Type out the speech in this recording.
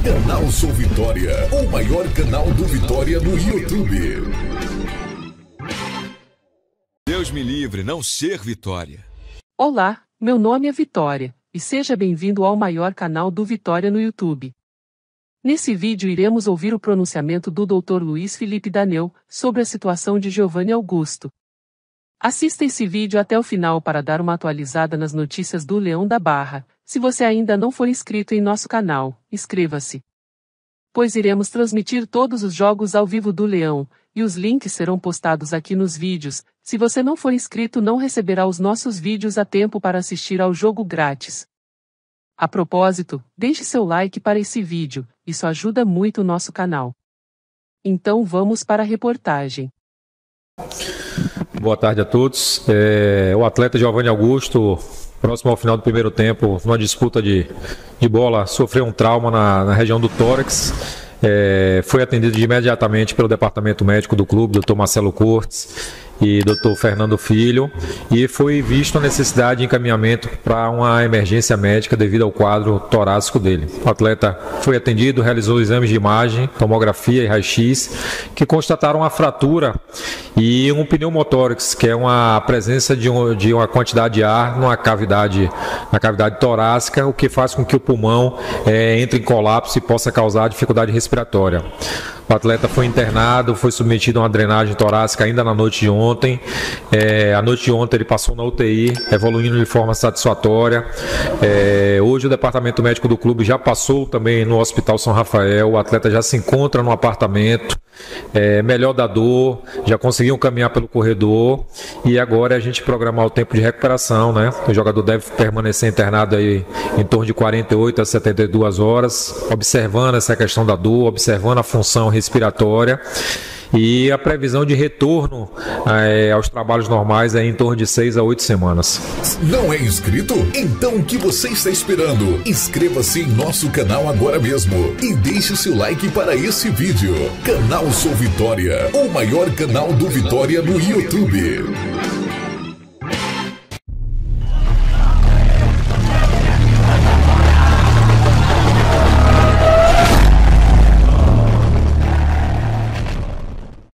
Canal Sou Vitória, o maior canal do Vitória no YouTube. Deus me livre, não ser Vitória. Olá, meu nome é Vitória, e seja bem-vindo ao maior canal do Vitória no YouTube. Nesse vídeo iremos ouvir o pronunciamento do Dr. Luiz Felipe Daneu sobre a situação de Giovanni Augusto. Assista esse vídeo até o final para dar uma atualizada nas notícias do Leão da Barra. Se você ainda não for inscrito em nosso canal, inscreva-se, pois iremos transmitir todos os jogos ao vivo do Leão, e os links serão postados aqui nos vídeos. Se você não for inscrito, não receberá os nossos vídeos a tempo para assistir ao jogo grátis. A propósito, deixe seu like para esse vídeo, isso ajuda muito o nosso canal. Então vamos para a reportagem. Boa tarde a todos. O atleta Giovanni Augusto, próximo ao final do primeiro tempo, numa disputa de bola, sofreu um trauma na região do tórax. Foi atendido imediatamente pelo departamento médico do clube, Dr. Marcelo Cortes e Dr. Fernando Filho, e foi visto a necessidade de encaminhamento para uma emergência médica devido ao quadro torácico dele. O atleta foi atendido, realizou exames de imagem, tomografia e raio-x, que constataram uma fratura e um pneumotórax, que é uma presença de uma quantidade de ar na cavidade torácica, o que faz com que o pulmão entre em colapso e possa causar dificuldade respiratória. O atleta foi internado, foi submetido a uma drenagem torácica ainda na noite de ontem. A noite de ontem ele passou na UTI, evoluindo de forma satisfatória. Hoje o departamento médico do clube já passou também no Hospital São Rafael. O atleta já se encontra no apartamento, melhor da dor, já conseguiu caminhar pelo corredor, e agora a gente programar o tempo de recuperação, né? O jogador deve permanecer internado aí em torno de 48 a 72 horas, observando essa questão da dor, observando a função respiratória, e a previsão de retorno aos trabalhos normais é em torno de 6 a 8 semanas. Não é inscrito? Então o que você está esperando? Inscreva-se em nosso canal agora mesmo e deixe o seu like para esse vídeo. Canal Sou Vitória, o maior canal do Vitória no YouTube.